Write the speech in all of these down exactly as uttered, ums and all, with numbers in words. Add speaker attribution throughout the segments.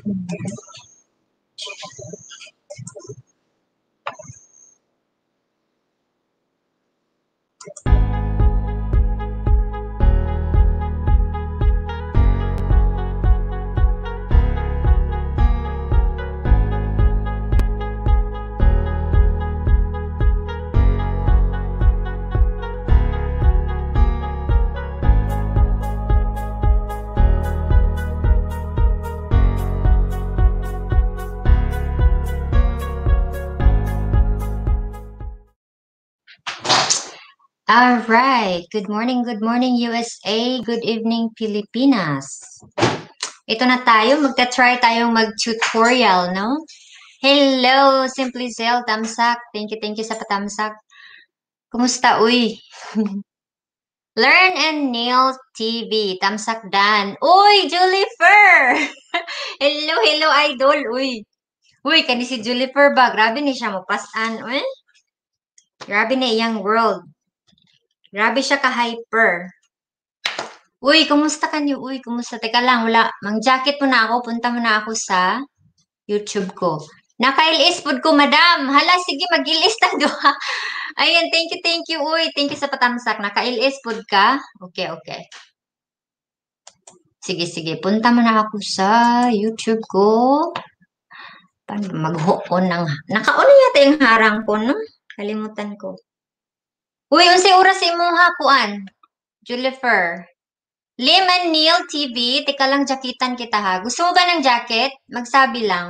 Speaker 1: All right. Good morning, good morning U S A. Good evening Pilipinas. Ito na tayo. Magta-try tayong mag-tutorial, no? Hello, Simply Zell, Tamsak. Thank you, thank you sa patamsak. Kumusta, uy? Learn and Nail T V. Tamsak Dan. Uy, Julifer! Hello, hello, idol. Uy. Uy, kani si Julifer ba? Grabe ni siya mapasan. Uy. Grabe na iyang world. Grabe siya ka-hyper. Uy, kumusta ka niyo? Uy, kumusta? Teka lang, wala. Mang-jacket mo na ako. Punta mo na ako sa YouTube ko. Naka-ilis food ko, madam. Hala, sige, mag-ilis ta duha. Ayan, thank you, thank you. Uy, thank you sa patamsak. Naka-ilis food ka? Okay, okay. Sige, sige. Punta mo na ako sa YouTube ko. Paano mag-ho-on ng... Naka-on yata yung harang ko, no? Kalimutan ko. Uy, unsay oras imuha kuan? Julifer. Lim and Neil T V, teka lang, jakitan kita ha. Gusto mo ba ng jacket? Magsabi lang.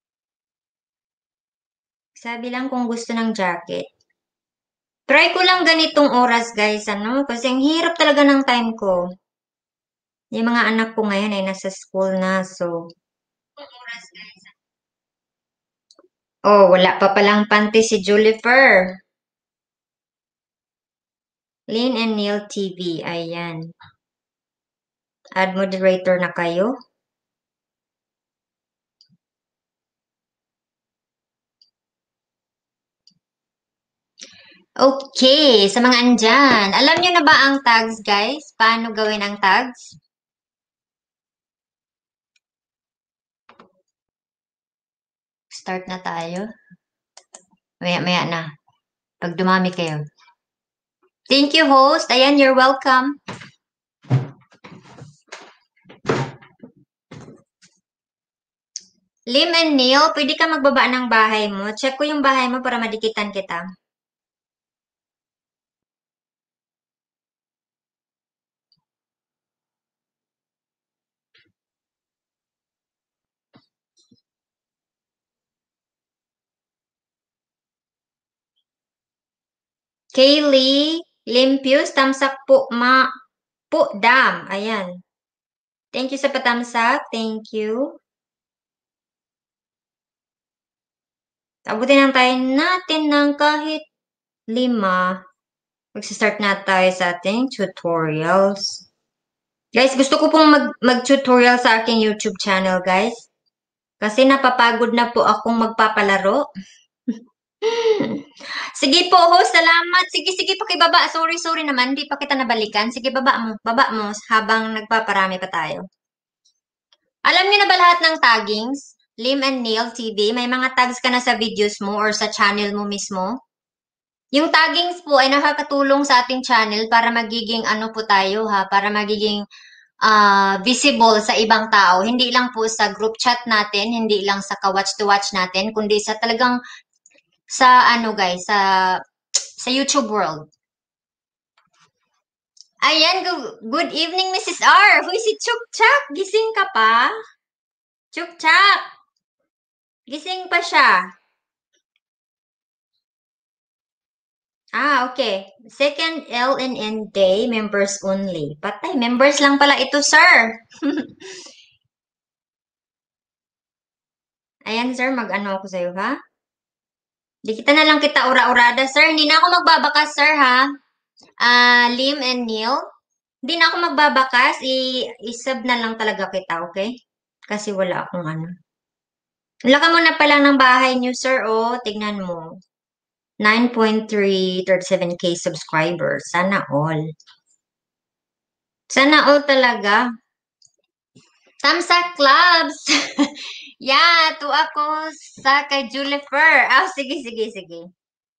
Speaker 1: Sabi lang kung gusto ng jacket. Try ko lang ganitong oras, guys, ano? Kasi ang hirap talaga ng time ko. Yung mga anak ko ngayon ay nasa school na, so... Oh, wala pa palang panty si Julifer. Lynn and Neil T V, ayan. Add moderator na kayo. Okay, sa mga andyan. Alam nyo na ba ang tags, guys? Paano gawin ang tags? Start na tayo. Maya-maya na. Pag dumami kayo. Thank you, host. Ayan, you're welcome. Lim and Neil, pwede ka magbaba ng bahay mo. Check ko yung bahay mo para madikitan kita. Kaylee, Limpius, tamsak po, ma, po, dam. Ayan. Thank you sa patamsak. Thank you. Abutin lang tayo natin ng kahit lima. Mag-start na tayo sa ating tutorials. Guys, gusto ko pong mag- mag-tutorial sa aking YouTube channel, guys. Kasi napapagod na po akong magpapalaro. Sige po, host. Salamat. Sige, sige, pakibaba. Sorry, sorry naman. Hindi pa kita nabalikan. Sige, baba mo. Baba mo habang nagpaparami pa tayo. Alam niyo na ba lahat ng taggings? Lim and Nail T V, may mga tags ka na sa videos mo or sa channel mo mismo? Yung taggings po ay nakakatulong sa ating channel para magiging ano po tayo ha, para magiging uh, visible sa ibang tao. Hindi lang po sa group chat natin, hindi lang sa ka-watch to watch natin, kundi sa talagang sa ano guys, sa sa YouTube world. Ayan, good, good evening Missus R. Huy, si Chuk Chak, gising ka pa? Chuk Chak, gising pa siya. Ah, okay. Second L N N day, members only. Patay, members lang pala ito, sir. Ayan, sir, mag-ano ako sa'yo, ha? Di kita na lang kita ura-urada, sir. Hindi na ako magbabakas, sir, ha? Ah, Lim and Neil. Hindi na ako magbabakas. I-sub na lang talaga kita, okay? Kasi wala akong ano. Laka mo na pa lang ng bahay niyo, sir, oh. Tignan mo. nine point three three seven K subscribers. Sana all. Sana all talaga. Tamsa Clubs! Yeah, to ako sa kay Julifer. Ah, sige, sige, sige.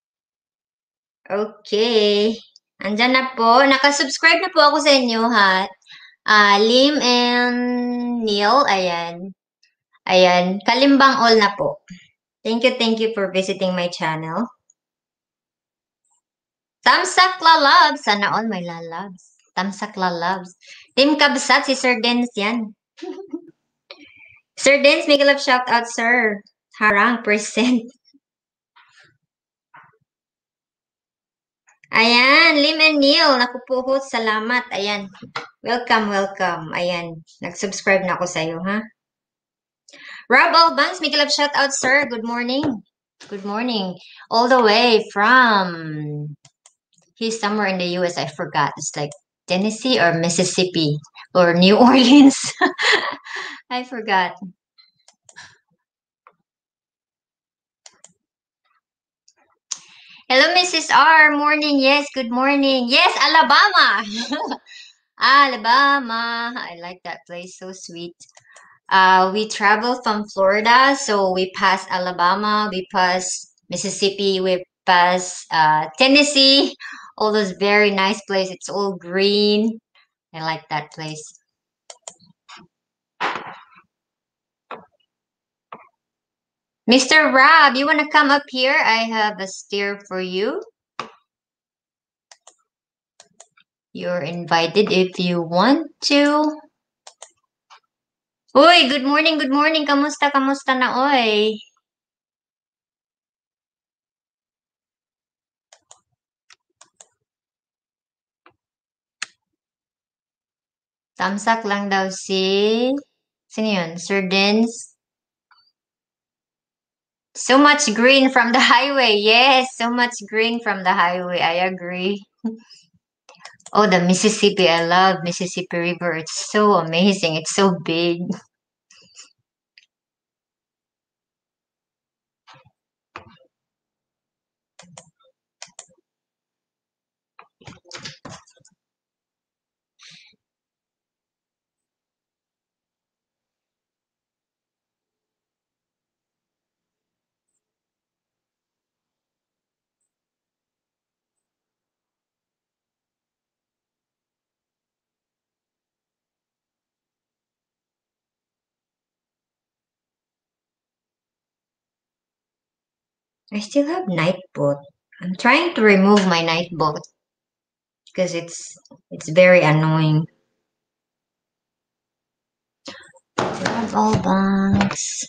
Speaker 1: Okay. Andyan na po. Nakasubscribe na po ako sa inyo, ha? Ah, Lim and Neil. Ayan. Ayan. Kalimbang all na po. Thank you, thank you for visiting my channel. Tamsak lalabs. Sana all my lalabs. Tamsak lalabs. Team Kabsat, si Sir Dens yan. Sir Dens, make a love shout out, sir. Harang, present. Ayan, Lim and Neil, nakupuhot, salamat. Ayan, welcome, welcome. Ayan, nag-subscribe na ako sa'yo, ha? Rob Albans, make a love shout out, sir. Good morning. Good morning. All the way from, he's somewhere in the U S, I forgot. It's like Tennessee or Mississippi or New Orleans. I forgot. Hello, Missus R. Morning. Yes, good morning. Yes, Alabama. Alabama. I like that place. So sweet. Uh, we traveled from Florida, so we passed Alabama, we passed Mississippi, we passed uh, Tennessee. All those very nice places. It's all green. I like that place. Mister Rob, you want to come up here? I have a steer for you. You're invited if you want to. Uy, good morning, good morning. Kamusta, kamusta na, oy? Tamsak lang daw si... Sino yun? Sir Dens? So much green from the highway. Yes, so much green from the highway. I agree. Oh, the Mississippi. I love Mississippi River. It's so amazing. It's so big. I still have night boat. I'm trying to remove my night boat because it's it's very annoying. Grab all banks.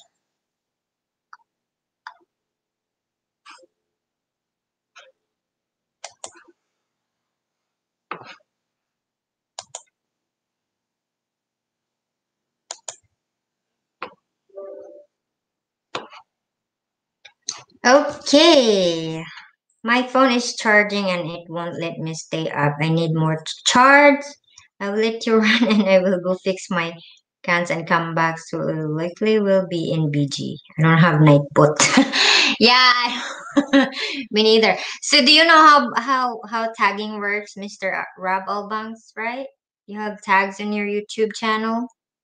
Speaker 1: Okay. My phone is charging and it won't let me stay up. I need more to charge. I will let you run and I will go fix my cans and come back. So it likely will be in B G. I don't have night boat. Yeah, me neither. So do you know how how how tagging works, Mister Rob Albanks, right? You have tags on your YouTube channel.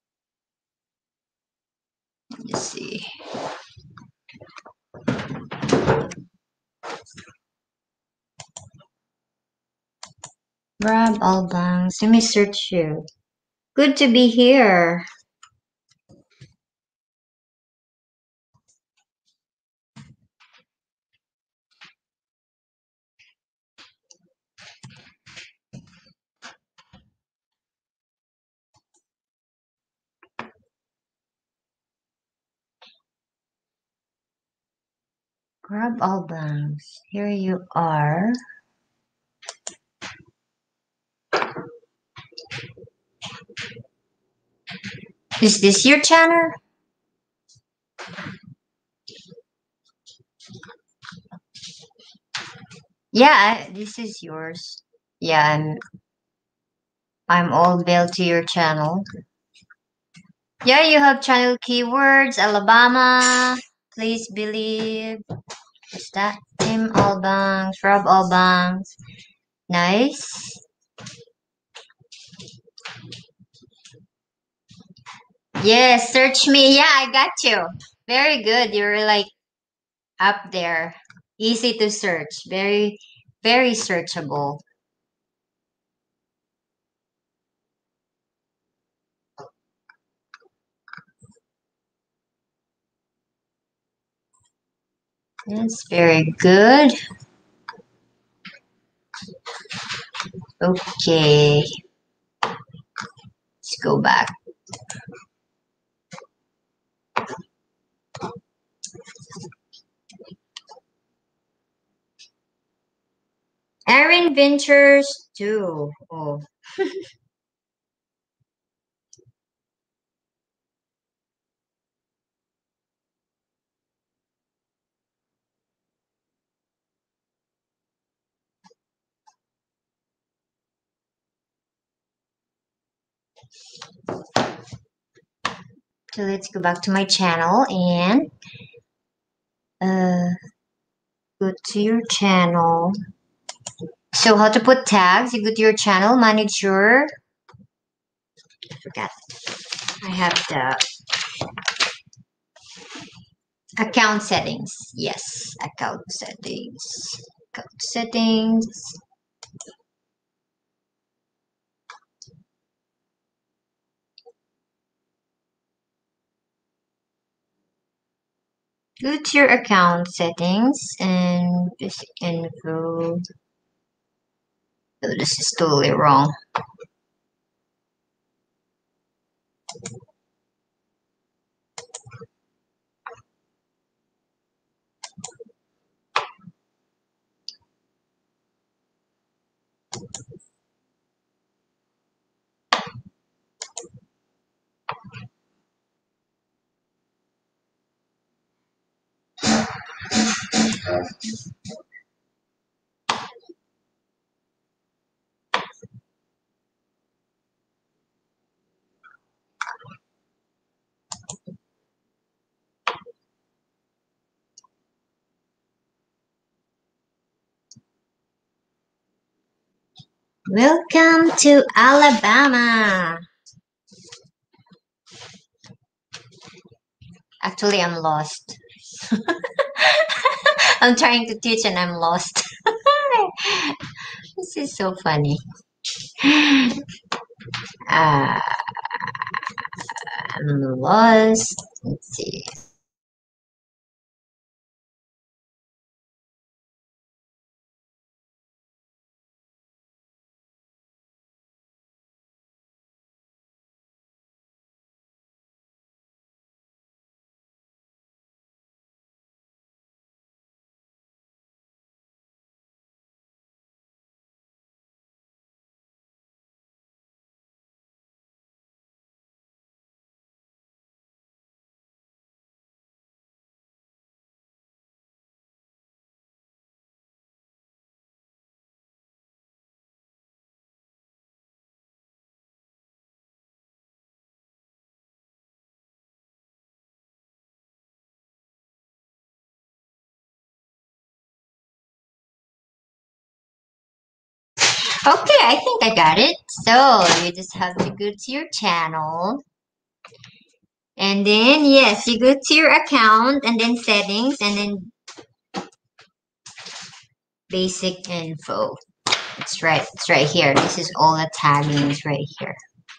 Speaker 1: Let's see. Rob Albanks. Let me search you. Good to be here. Grab Albanks. Here you are. Is this your channel? Yeah, this is yours. Yeah, I'm I'm all built to your channel. Yeah, you have channel keywords, Alabama. Please believe. What's that? Tim Albanks, Rob Albanks. Nice. Yes, search me. Yeah, I got you. Very good. You're like up there. Easy to search. Very, very searchable. That's very good. Okay, let's go back. Erin Ventures too. Oh, so let's go back to my channel and uh, go to your channel. So how to put tags? You go to your channel, manage your. I forgot. I have the account settings. Yes, account settings. Account settings. Go to your account settings and basic info. Oh, this is totally wrong. Welcome to Alabama. Actually, I'm lost. I'm trying to teach and I'm lost. This is so funny. Uh, I'm lost. Let's see. Okay, I think I got it. So you just have to go to your channel. And then, yes, you go to your account and then settings and then basic info. It's right, it's right here. This is all the taggings right here.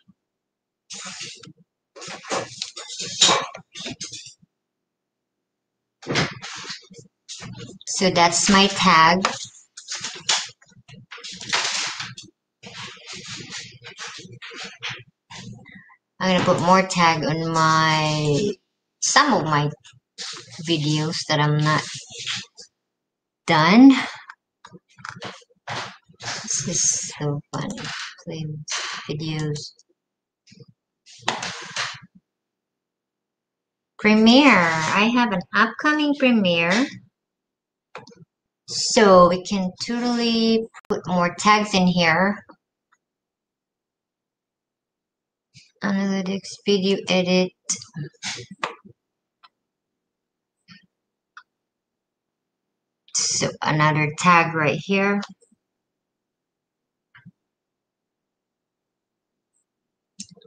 Speaker 1: So that's my tag. I'm gonna put more tag on my some of my videos that I'm not done. This is so funny. Playlist videos. Premiere. I have an upcoming premiere. So we can totally put more tags in here. Analytics, video edit. So another tag right here.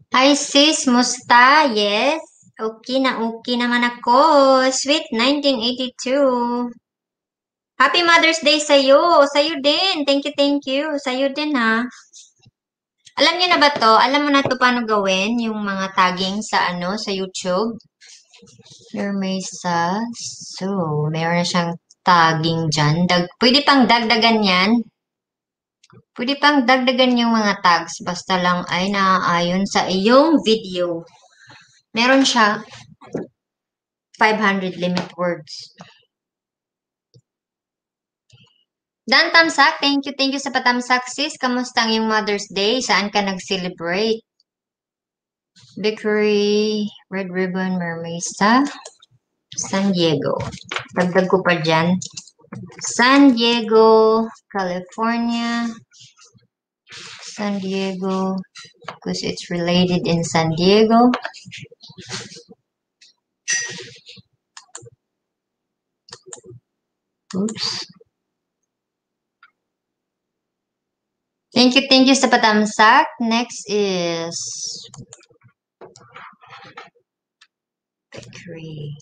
Speaker 1: Hi sis, musta? Yes. Okay na okay naman ako. Sweet nineteen eighty-two. Happy Mother's Day sa'yo. Sa'yo din. Thank you, thank you. Sa'yo din ha. Alam niyo na ba to? Alam mo na to paano gawin yung mga tagging sa ano, sa YouTube? Lermesa. So, meron na siyang tagging dyan. Dag pwede pang dagdagan yan. Pwede pang dagdagan yung mga tags. Basta lang ay naaayon sa iyong video. Meron siya five hundred limit words. Dan Tamsak, thank you, thank you sa patamsak sis. Kamusta ang iyong Mother's Day? Saan ka nag-celebrate? Bakery, Red Ribbon, Mermesa, San Diego. Dagdag ko pa dyan. San Diego, California. San Diego, because it's related in San Diego. Oops. Thank you, thank you sa patamsak. Next is bakery.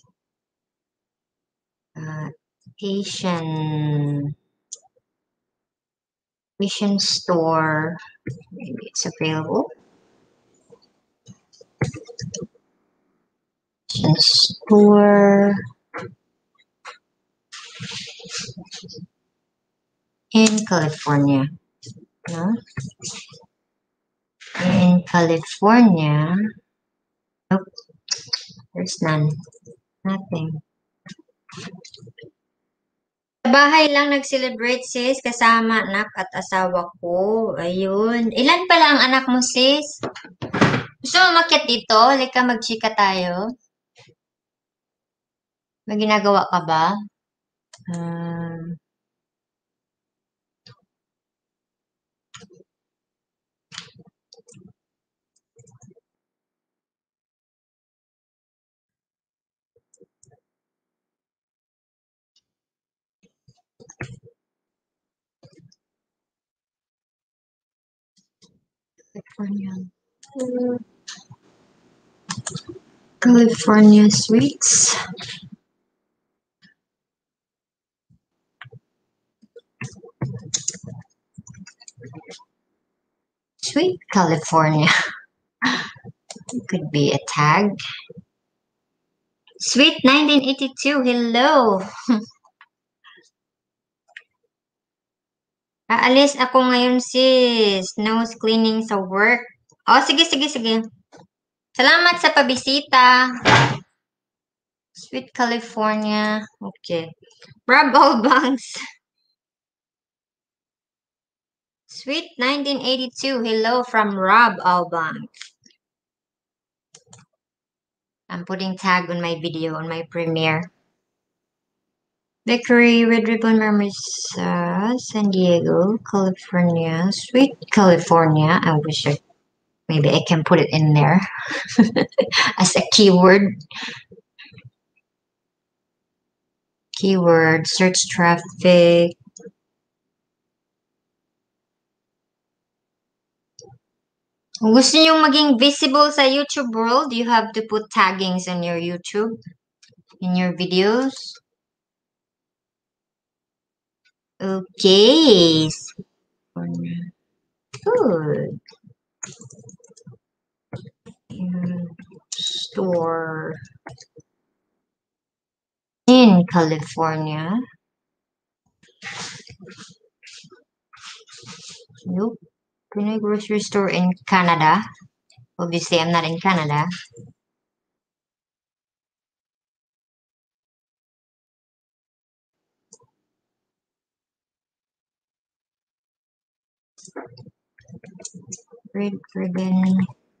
Speaker 1: Uh, Asian Asian store. Maybe it's available. Asian store in California. No? In California. Nope. There's none. Nothing. Sa bahay lang nag-celebrate sis, kasama anak at asawa ko. Ayun. Ilan pala ang anak mo sis? Gusto mo makiat dito? Halika magchika tayo. May ginagawa ka ba? Um, California. California sweets. Sweet California. Could be a tag. Sweet nineteen eighty-two, hello. Aalis ako ngayon sis. Nose cleaning sa work. Oh, sige, sige, sige. Salamat sa pabisita. Sweet California. Okay. Rob Allbanks. Sweet nineteen eighty-two. Hello from Rob Allbanks. I'm putting tag on my video on my premiere. Bakery, Red Ribbon Marmesa, San Diego, California. Sweet California. I wish I maybe I can put it in there as a keyword. Keyword, search traffic. Kung gusto nyo maging visible sa YouTube world, you have to put taggings on your YouTube, in your videos. Okay. Good. Store in California. Nope. Pinoy grocery store in Canada. Obviously, I'm not in Canada. Red ribbon.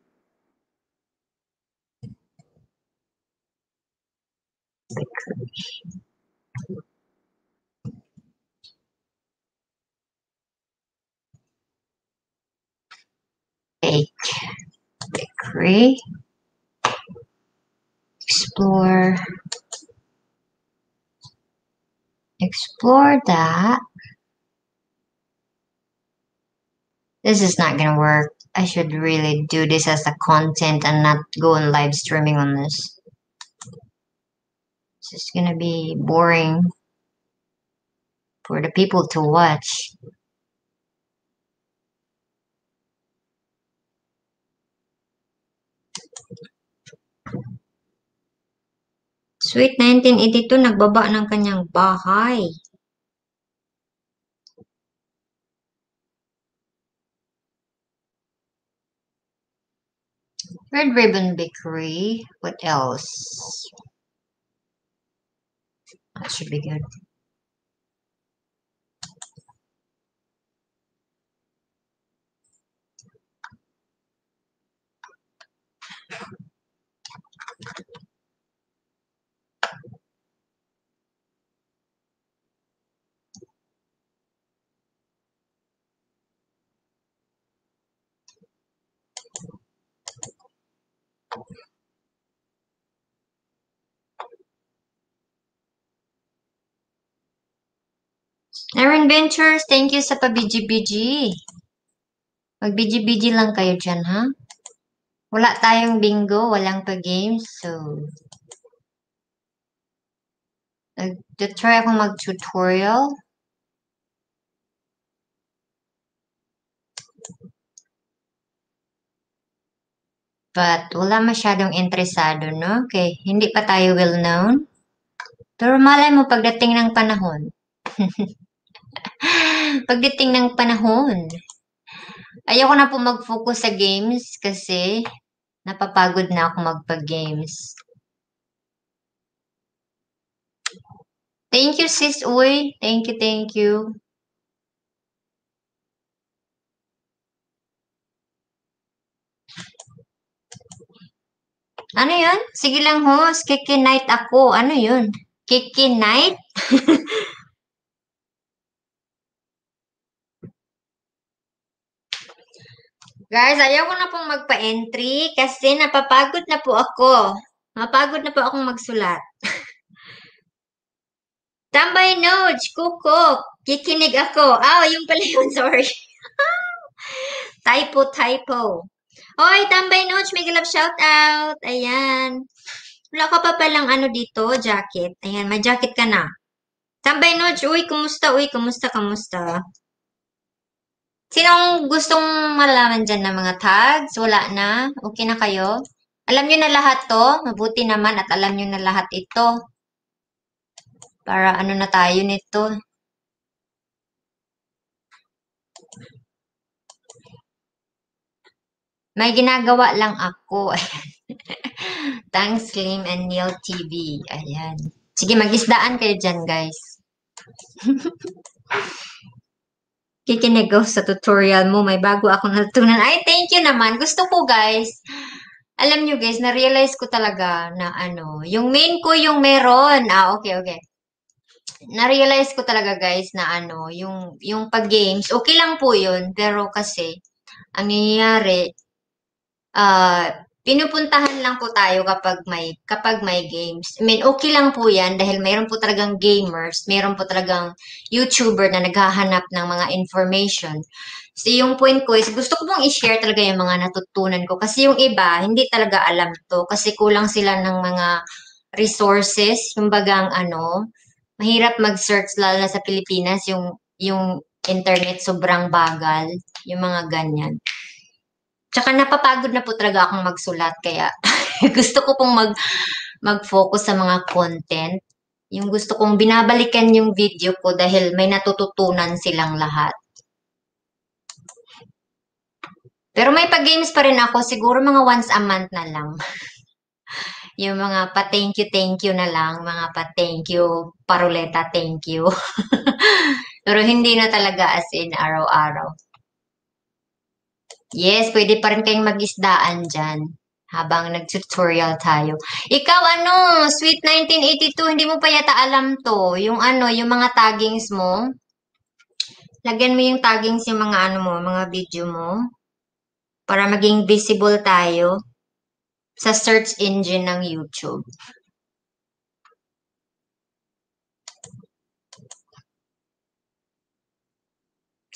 Speaker 1: Bake. Bakery. Explore. Explore that. This is not gonna work. I should really do this as a content and not go on live streaming on this. It's just gonna be boring for the people to watch. Sweet nineteen eighty-two, nagbaba ng kanyang bahay. Red Ribbon Bakery. What else? That should be good. Aaron Ventures, thank you sa pa-B G B G. Mag-B G B G lang kayo dyan, ha? Wala tayong bingo, walang pa-games, so... Nag-try akong mag-tutorial. But wala masyadong interesado, no? Okay, hindi pa tayo well-known. Pero malay mo pagdating ng panahon. Pagdating ng panahon. Ayoko na po mag-focus sa games kasi napapagod na ako magpa-games. Thank you, sis Uy. Thank you, thank you. Ano yun? Sige lang, host. Kiki night ako. Ano yun? Kiki night? Guys, ayaw ko na pong magpa-entry kasi napapagod na po ako. Napapagod na po akong magsulat. Tambay notes, kukok, kikinig ako. Ah, oh, yung pala yun, sorry. Typo, typo. Hoy, tambay notes, may love shout out. Ayan. Wala ka pa palang ano dito, jacket. Ayan, may jacket ka na. Tambay notes, uy, kumusta, uy, kumusta, kumusta? Sinong gustong malaman dyan ng mga tags? Wala na? Okay na kayo? Alam nyo na lahat to? Mabuti naman at alam nyo na lahat ito. Para ano na tayo nito. May ginagawa lang ako. Thanks, Slim and Neil T V. Ayan. Sige, mag-isdaan kayo dyan, guys. Kikinig ako sa tutorial mo. May bago akong natutunan. Ay, thank you naman. Gusto ko, guys. Alam nyo, guys, na-realize ko talaga na ano, yung main ko yung meron. Ah, okay, okay. Na-realize ko talaga, guys, na ano, yung, yung pag-games, okay lang po yun. Pero kasi, ang nangyayari, ah, pinupuntahan lang po tayo kapag may kapag may games. I mean, okay lang po 'yan dahil mayroon po talagang gamers, mayroon po talagang YouTuber na naghahanap ng mga information. So, yung point ko is gusto ko pong i-share talaga yung mga natutunan ko kasi yung iba hindi talaga alam to kasi kulang sila ng mga resources, yung bagang ano, mahirap mag-search lalo na sa Pilipinas yung yung internet sobrang bagal, yung mga ganyan. Tsaka napapagod na po talaga akong magsulat kaya gusto ko pong mag mag-focus sa mga content. Yung gusto kong binabalikan yung video ko dahil may natututunan silang lahat. Pero may pag-games pa rin ako, siguro mga once a month na lang. Yung mga pa-thank you, thank you na lang. Mga pa-thank you, paruleta, thank you. Pero hindi na talaga as in araw-araw. Yes, pwede pa rin kayong mag-isdaan dyan habang nag-tutorial tayo. Ikaw ano, Sweet nineteen eighty-two, hindi mo pa yata alam to. Yung ano, yung mga taggings mo. Lagyan mo yung taggings yung mga ano mo, mga video mo. Para maging visible tayo sa search engine ng YouTube.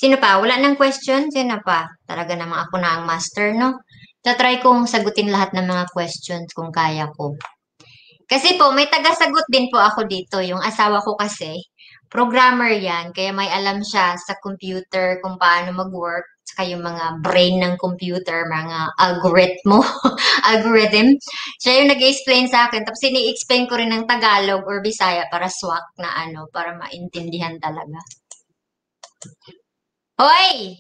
Speaker 1: Sino pa? Wala nang question? Sino pa? Talaga namang ako na ang master, no? Tatry kong sagutin lahat ng mga questions kung kaya ko. Kasi po, may taga-sagot din po ako dito. Yung asawa ko kasi, programmer yan. Kaya may alam siya sa computer kung paano mag-work. Saka yung mga brain ng computer, mga algoritmo, algorithm. Siya yung nag-explain sa akin. Tapos ini-explain ko rin ng Tagalog or Bisaya para swak na ano, para maintindihan talaga. Hoy!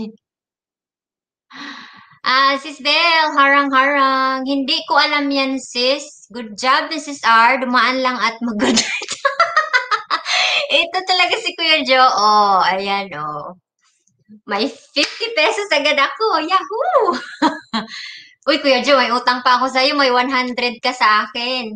Speaker 1: Ah, Sis Bel, harang-harang. Hindi ko alam yan, sis. Good job, Missus R. Dumaan lang at mag-good. Ito talaga si Kuya Jo. Oh, ayan, oh. May fifty pesos agad ako. Yahoo! Uy, Kuya Jo, may utang pa ako sa'yo. May one hundred ka sa akin.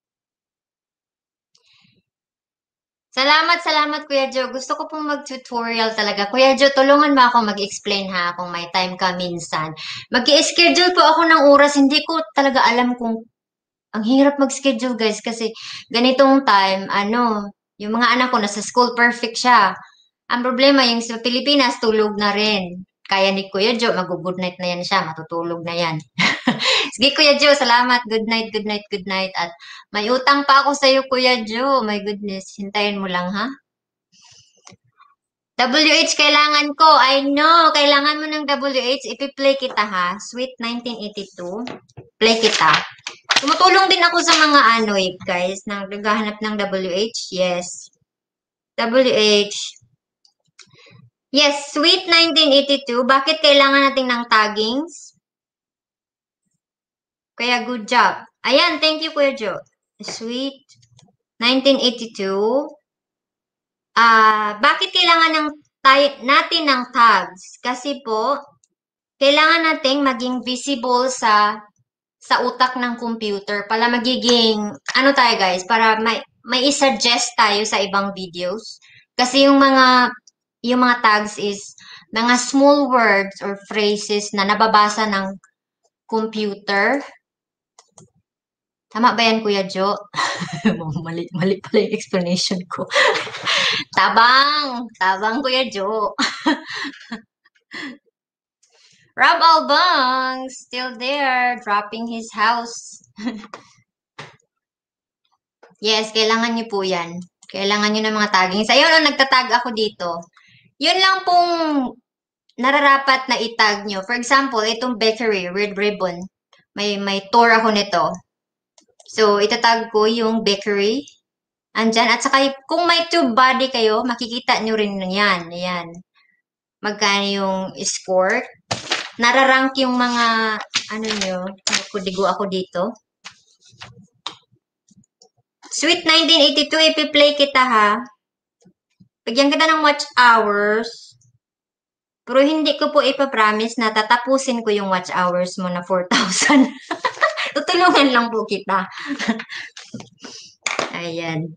Speaker 1: Salamat, salamat, Kuya Jo. Gusto ko pong mag-tutorial talaga. Kuya Jo, tulungan mo ako mag-explain ha kung may time ka minsan. Mag-i-schedule po ako ng oras. Hindi ko talaga alam kung ang hirap mag-schedule, guys, kasi ganitong time, ano, yung mga anak ko nasa school, perfect siya. Ang problema, yung sa Pilipinas, tulog na rin. Kaya ni Kuya Jo, mag-good night na yan siya, matutulog na yan. Sige, Kuya Jo, salamat. Good night, good night, good night. At may utang pa ako sa iyo, Kuya Jo. My goodness, hintayin mo lang, ha? W H kailangan ko. I know, kailangan mo ng W H. Ipi-play kita, ha? Sweet nineteen eighty-two. Play kita. Tumutulong din ako sa mga ano eh, guys, na naghahanap ng W H. Yes. W H. Yes, Sweet nineteen eighty-two. Bakit kailangan natin ng taggings? Kaya good job. Ayan, thank you, Kuya Jo. Sweet nineteen eighty-two. Ah, bakit kailangan ng tay- natin ng tags? Kasi po, kailangan nating maging visible sa sa utak ng computer para magiging, ano tayo guys, para may, may i-suggest tayo sa ibang videos. Kasi yung mga, yung mga tags is mga small words or phrases na nababasa ng computer. Tama ba yan, Kuya Jo? mali, mali pala yung explanation ko. Tabang! Tabang, Kuya Jo. Rob Albang, still there, dropping his house. Yes, kailangan nyo po yan. Kailangan nyo ng mga tagging. Sa yun, nagtatag ako dito. Yun lang pong nararapat na itag nyo. For example, itong bakery, red ribbon. May, may tour ako nito. So, itatag ko yung bakery. Andyan. At saka, kung may tube body kayo, makikita nyo rin yan. Ayan. Magkano yung score. Nararank yung mga, ano nyo, kudigo ako dito. Sweet nineteen eighty-two, ipi-play kita ha. Bigyan kita ng watch hours. Pero hindi ko po ipapromise na tatapusin ko yung watch hours mo na four thousand. Tutulungan lang po kita. Ayan.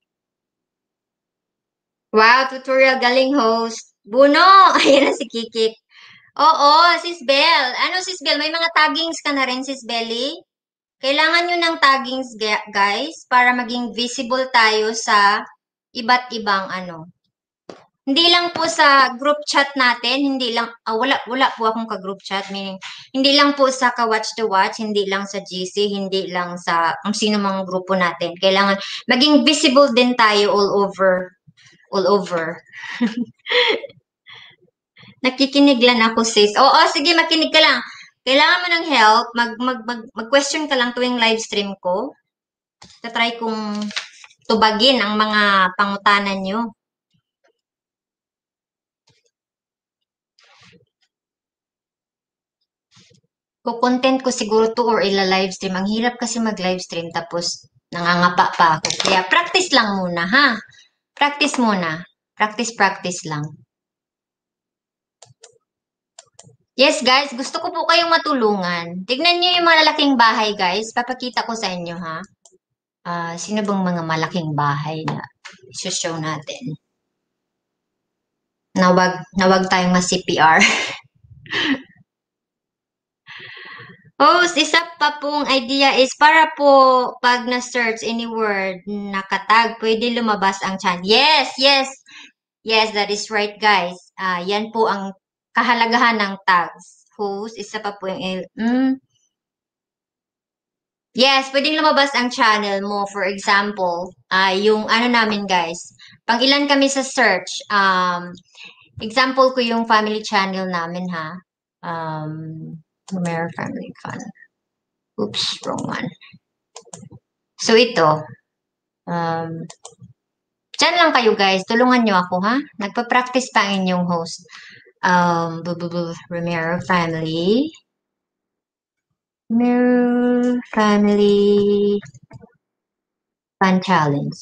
Speaker 1: Wow, tutorial galing host. Buno! Ayan na si Kikik. Oo, Sis Bell. Ano, Sis Bell? May mga taggings ka na rin, Sis Belly? Kailangan nyo ng taggings, guys, para maging visible tayo sa iba't ibang ano. Hindi lang po sa group chat natin, hindi lang, ah, wala, wala po akong ka-group chat, meaning, hindi lang po sa ka-watch to watch, hindi lang sa G C, hindi lang sa kung sino mga grupo natin. Kailangan maging visible din tayo all over. All over. Nakikinig lang ako, sis. Oo, sige, makinig ka lang. Kailangan mo ng help, mag, mag, mag, mag-question ka lang tuwing live stream ko. Tatry kong tubagin ang mga pangutanan nyo. Ko-content ko siguro to or ila-live stream. Ang hirap kasi mag-live stream tapos nangangapa pa ako. Kaya practice lang muna, ha? Practice muna. Practice, practice lang. Yes, guys. Gusto ko po kayong matulungan. Tignan nyo yung malalaking bahay, guys. Papakita ko sa inyo, ha? Uh, sino bang mga malaking bahay na show natin? Nawag, nawag tayong ma-C P R. Oh, isa pa pong idea is para po pag na-search any word nakatag, pwede lumabas ang chan. Yes, yes. Yes, that is right, guys. Ah, yan po ang kahalagahan ng tags. Host, isa pa po yung... il- Mm, yes, pwedeng lumabas ang channel mo. For example, ah yung ano namin, guys. Pang ilan kami sa search. Um, example ko yung family channel namin, ha. Um, Romero Family Fun. Oops, wrong one. So, ito. Um, Diyan lang kayo, guys. Tulungan nyo ako, ha? Nagpa-practice pa ang inyong host. Um, bu- bu- bu- Romero Family. Romero Family Fun Challenge.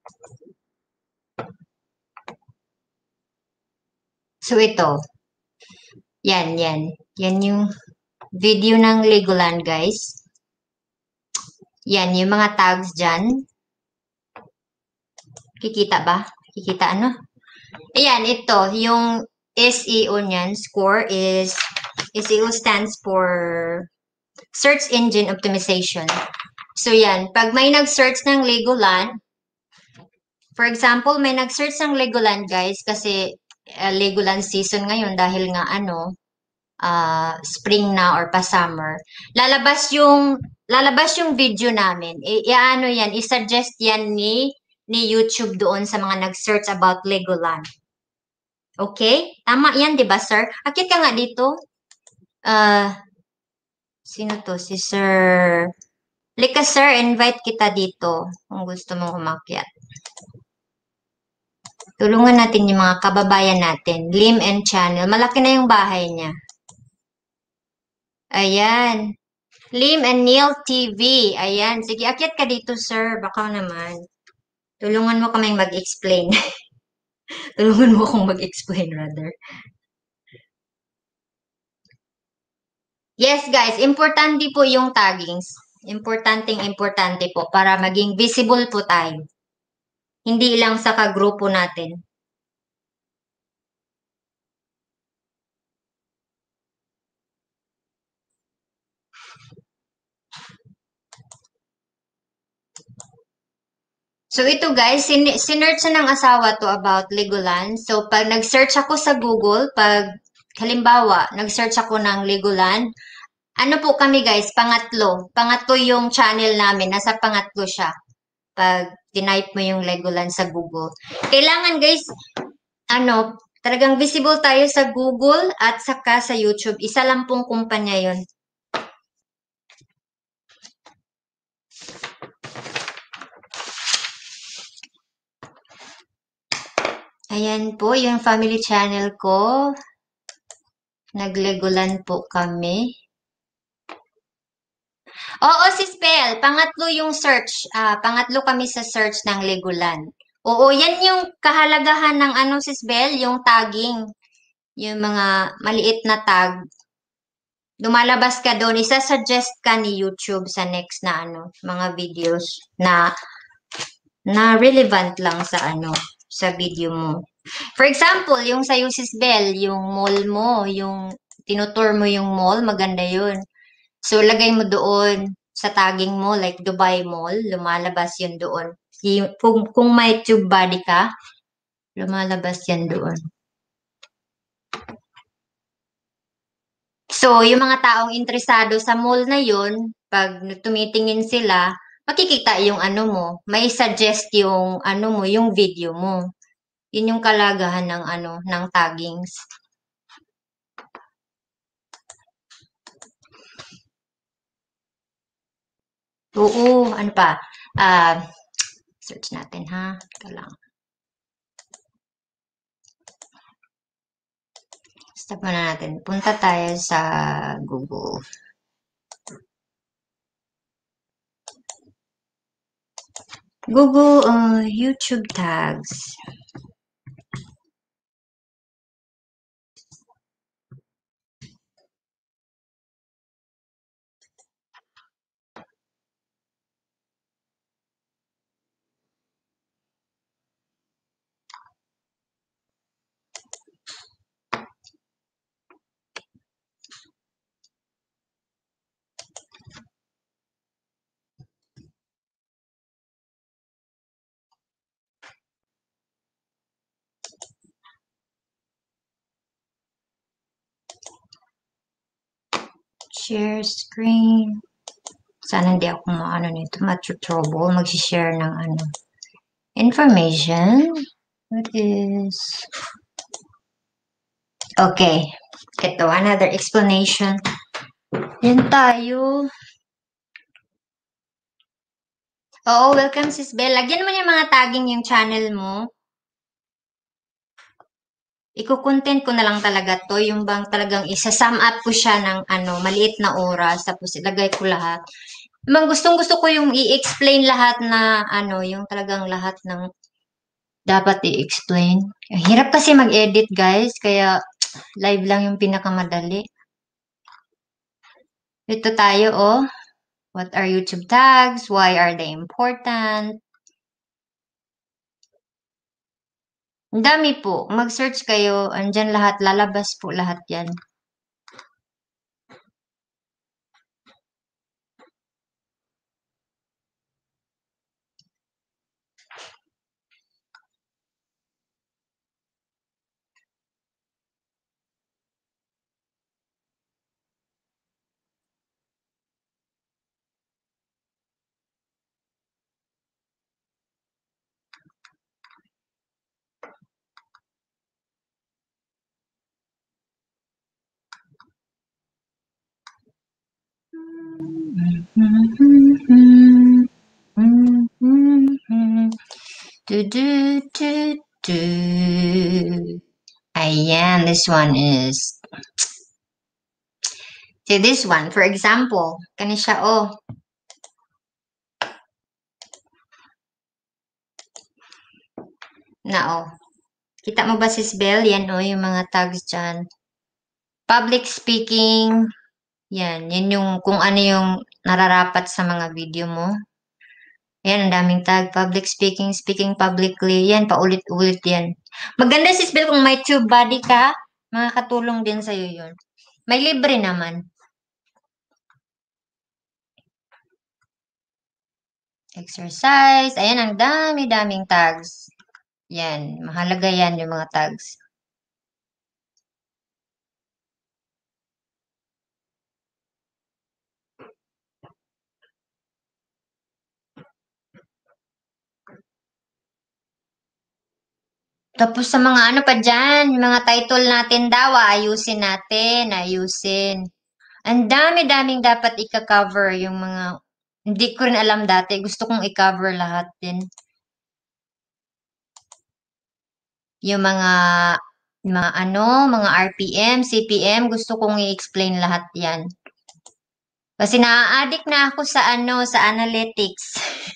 Speaker 1: So, ito. Yan, yan. Yan yung video ng Legoland, guys. Yan, yung mga tags dyan. Kikita ba? Kikita ano? Ayan, ito. Yung S E O niyan, score is, S E O stands for Search Engine Optimization. So, yan. Pag may nag-search ng Legoland, for example, may nag-search ng Legoland, guys, kasi uh, Legoland season ngayon dahil nga ano, uh, spring na or pa-summer. Lalabas yung lalabas yung video namin. I, ano yan, i-suggest yan ni ni YouTube doon sa mga nag-search about Legoland. Okay? Tama yan, 'di ba, sir? Akit ka nga dito. Uh, sino to? Si Sir Lika, sir, invite kita dito kung gusto mong umakyat. Tulungan natin yung mga kababayan natin. Lim and Channel. Malaki na yung bahay niya. Ayan. Lim and Neil T V. Ayan. Sige, akyat ka dito, sir. Baka naman. Tulungan mo kaming mag-explain. Tulungan mo akong mag-explain, rather. Yes, guys. Importante po yung taggings. Importanteng importante po para maging visible po tayo. Hindi lang sa kagrupo natin. So, ito guys, sin sinearch na ng asawa to about Legoland. So, pag nag-search ako sa Google, pag halimbawa, nag-search ako ng Legoland, ano po kami guys, pangatlo. Pangatlo yung channel namin, nasa pangatlo siya. Pag tinype mo yung Legoland sa Google. Kailangan guys, ano, talagang visible tayo sa Google at saka sa YouTube. Isa lang pong kumpanya yun. Ayan po, yung family channel ko. Nag-Legoland po kami. Oo, si Spell. Pangatlo yung search. Ah, pangatlo kami sa search ng Legoland. Oo, yan yung kahalagahan ng ano, si Spell, yung tagging. Yung mga maliit na tag. Lumalabas ka doon. Isa-suggest ka ni YouTube sa next na ano, mga videos na na relevant lang sa ano, sa video mo. For example, yung sa Sis Bell, yung mall mo, yung tinutour mo yung mall, maganda yun. So, lagay mo doon sa tagging mo, like Dubai Mall, lumalabas yun doon. Y- Kung, kung may tube body ka, lumalabas yan doon. So, yung mga taong interesado sa mall na yun, pag tumitingin sila, makikita yung ano mo, may suggest yung ano mo, yung video mo. Yun yung kalagahan ng ano, ng taggings. Oo, ano pa? Ah, search natin ha. Ito lang. Stop muna natin. Punta tayo sa Google. Google uh, YouTube tags. Share screen. Sana hindi ako maano nito, matutrouble, mag-share ng ano. Information. What is... Okay. Ito, another explanation. Yan tayo. Oo, welcome sis Belle. Lagyan mo yung mga tagging yung channel mo. Iko-content ko na lang talaga to. Yung bang talagang isa-sum up ko siya ng ano, maliit na oras. Tapos ilagay ko lahat. Bang gustong gusto ko yung i-explain lahat na ano, yung talagang lahat ng dapat i-explain. Hirap kasi mag-edit guys. Kaya live lang yung pinakamadali. Ito tayo oh. What are YouTube tags? Why are they important? Ang dami po. Mag-search kayo. Andyan lahat. Lalabas po lahat yan. Do, do, do, do. Ayan, this one is... See, this one, for example, kani siya, oh. Na, oh. Kita mo ba sis Belle? Yan, oh, yung mga tags dyan. Public speaking. Yan, yan yung kung ano yung nararapat sa mga video mo. Yan, ang daming tag. Public speaking, speaking publicly. Yan, paulit-ulit yan. Maganda sis Belle kung may tube body ka. Makakatulong din sa'yo yun. May libre naman. Exercise. Ayan, ang dami-daming tags. Yan, mahalaga yan yung mga tags. Tapos sa mga ano pa dyan, yung mga title natin daw, ayusin natin, ayusin. Ang dami-daming dapat i-cover yung mga, hindi ko rin alam dati. Gusto kong i-cover lahat din. Yung mga, mga ano, mga R P M, C P M, gusto kong i-explain lahat yan. Kasi na-addict na ako sa ano, sa analytics.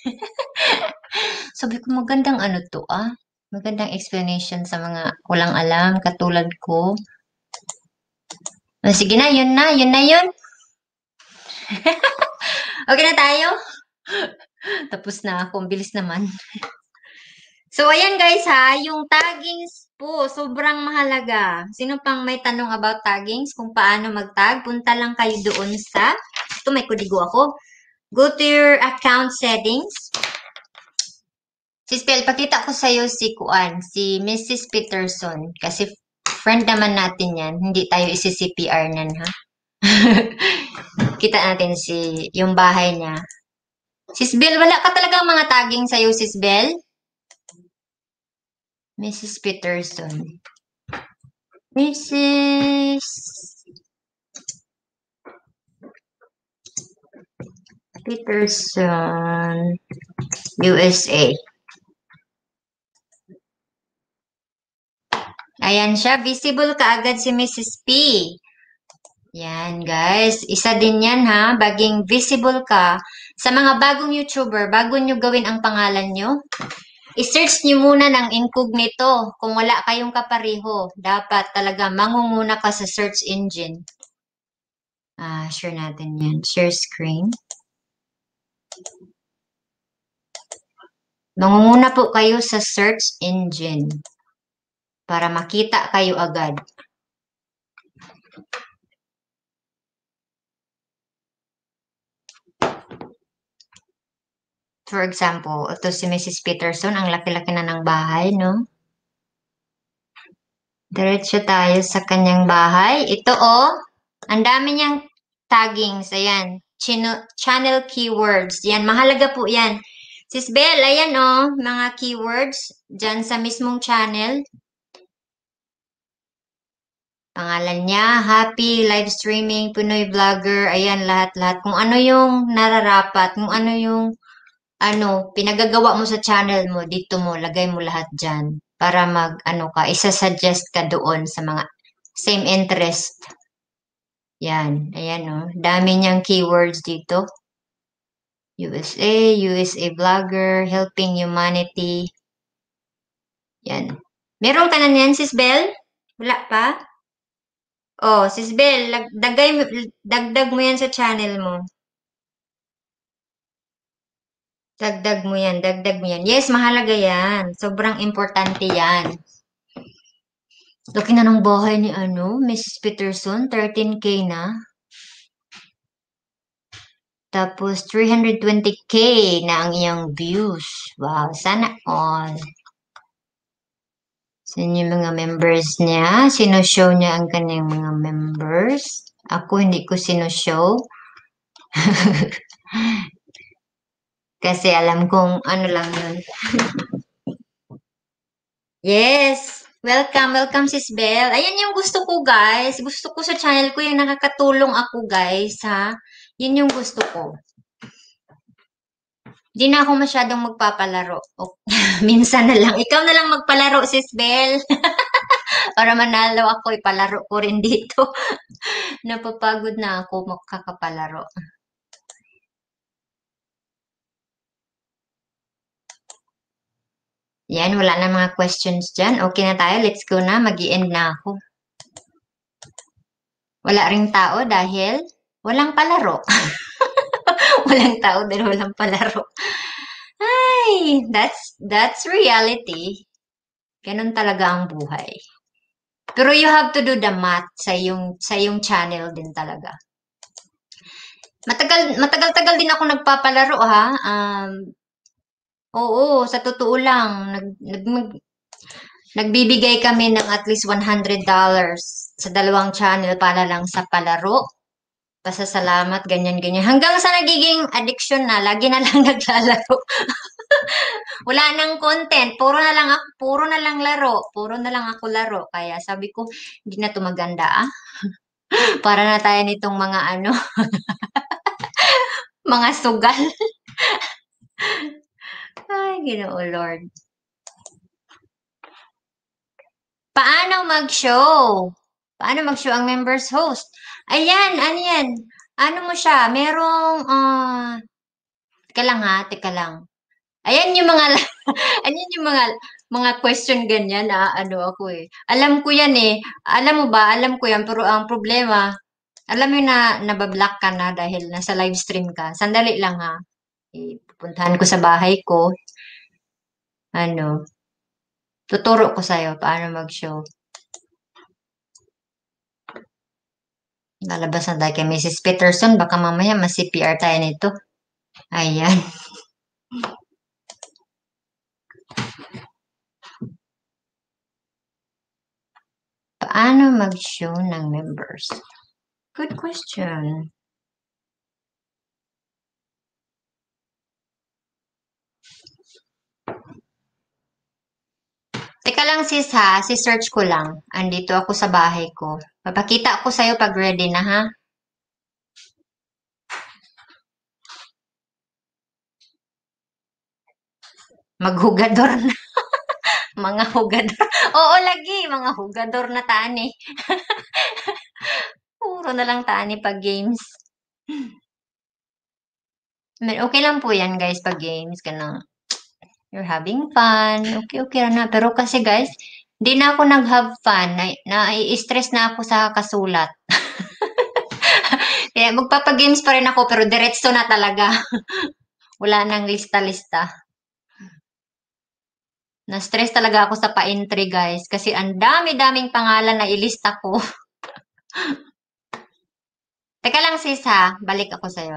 Speaker 1: Sabi ko magandang ano to ah. Magandang explanation sa mga walang alam, katulad ko. Oh, sige na, yun na, yun na yun. Okay na tayo? Tapos na ako, bilis naman. So, ayan guys ha, yung taggings po, sobrang mahalaga. Sino pang may tanong about taggings, kung paano mag-tag, punta lang kayo doon sa, ito may kudigo ako. Go to your account settings. Si Spell, pakita ko sa'yo si Kuan, si Missus Peterson. Kasi friend naman natin yan. Hindi tayo isi-C P R nan, ha? Kita natin si, yung bahay niya. Sis Bell, wala ka talagang mga tagging sa'yo, Sis Bell? Missus Peterson. Missus Peterson, U S A. Ayan siya. Visible kaagad si Missus P. Yan, guys. Isa din yan, ha. Baging visible ka. Sa mga bagong YouTuber, bago nyo gawin ang pangalan nyo, i-search nyo muna ng incognito. Kung wala kayong kapareho, dapat talaga mangunguna ka sa search engine. Ah, share natin yan. Share screen. Mangunguna po kayo sa search engine para makita kayo agad. For example, ito si Missus Peterson, ang laki-laki na ng bahay, no? Diretso tayo sa kanyang bahay. Ito, oh, ang dami niyang taggings, ayan. Chino, channel keywords. Yan, mahalaga po yan. Sis Belle, ayan oh, mga keywords dyan sa mismong channel. Pangalan niya, Happy, live streaming, Pinoy vlogger, ayan, lahat-lahat. Kung ano yung nararapat, kung ano yung ano, pinagagawa mo sa channel mo, dito mo, lagay mo lahat dyan. Para mag, ano ka, isa-suggest ka doon sa mga same interest. Yan, ayan o. Dami niyang keywords dito. U S A, U S A vlogger, helping humanity. Yan. Meron ka na niyan, Sis Belle? Wala pa? Oh, Sis Belle, lag- dagay, mo- dagdag mo yan sa channel mo. Dagdag mo yan, dagdag mo yan. Yes, mahalaga yan. Sobrang importante yan. Laki na ng bahay ni ano, Missus Peterson, thirteen K na. Tapos, three hundred twenty K na ang iyang views. Wow, sana all. Sa inyo mga members niya, sino-show niya ang kanyang mga members. Ako, hindi ko sino-show. Kasi alam kong ano lang yun. Yes! Welcome, welcome Sis Belle. Ayan yung gusto ko guys. Gusto ko sa channel ko yung nakakatulong ako guys ha. Yun yung gusto ko. Hindi na ako masyadong magpapalaro. O, minsan na lang. Ikaw na lang magpalaro Sis Belle. Para manalo ako, ipalaro ko rin dito. Napapagod na ako makakapalaro. Yan, wala na mga questions dyan. Okay na tayo. Let's go na. Mag-i-end na ako. Wala ring tao dahil walang palaro. Walang tao dahil walang palaro. Ay, that's, that's reality. Ganun talaga ang buhay. Pero you have to do the math sa yung, sa yung channel din talaga. Matagal, matagal-tagal din ako nagpapalaro ha. Um, oo, sa totoo lang. Nag, nag, mag- nagbibigay kami ng at least one hundred dollars sa dalawang channel para lang sa palaro. Pasasalamat, ganyan-ganyan. Hanggang sa nagiging addiction na, lagi na lang naglalaro. Wala nang content, puro na lang ako, puro na lang laro, puro na lang ako laro. Kaya sabi ko, hindi na to maganda ah. Para na tayo nitong mga ano, mga sugal. Ay, Ginoo Lord. Paano mag-show? Paano mag-show ang members host? Ayan, ano yan? Ano mo siya? Merong, ah, teka lang ha, teka lang. Ayan yung mga, ayan yung mga, mga question ganyan na ano ako eh. Alam ko yan eh. Alam mo ba? Alam ko yan. Pero ang problema, alam mo na nabablock ka na dahil nasa live stream ka. Sandali lang ha. Eh, pupuntahan ko sa bahay ko. Ano, tuturo ko sa'yo paano mag-show. Lalabas na tayo kay Missus Peterson. Baka mamaya mas C P R tayo nito. Ayan. Paano mag-show ng members? Good question. Teka lang sis ha, si search ko lang. Andito ako sa bahay ko. Papakita ko sa'yo pag ready na ha. Maghugador na. Mga hugador. Oo, lagi. Mga hugador na tani. Puro na lang tani pag games. Okay lang po yan guys pag games. Ganang you're having fun. Okay, okay na. Pero kasi guys, hindi na ako nag-have fun. Na, na-stress na ako sa kasulat. Kaya magpapagames pa rin ako pero diretso na talaga. Wala nang lista-lista. Na-stress talaga ako sa pa-entry guys kasi ang dami-daming pangalan na ilista ko. Teka lang sis ha, balik ako sa'yo.